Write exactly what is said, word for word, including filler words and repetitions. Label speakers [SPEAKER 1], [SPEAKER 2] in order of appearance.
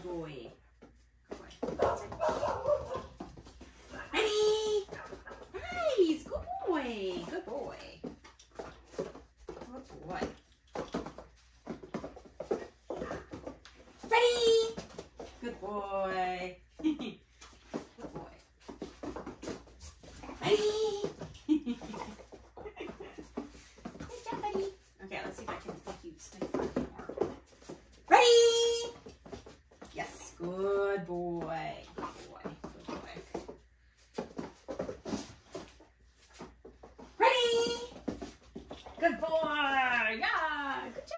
[SPEAKER 1] boy. Good boy. That's it. Ready? Nice. Good boy. Good boy. Good boy. Ready? Good boy. Good boy. Ready? Good job, buddy. Okay, let's see if I can make you sniff for a bit more. Ready? Yes, good.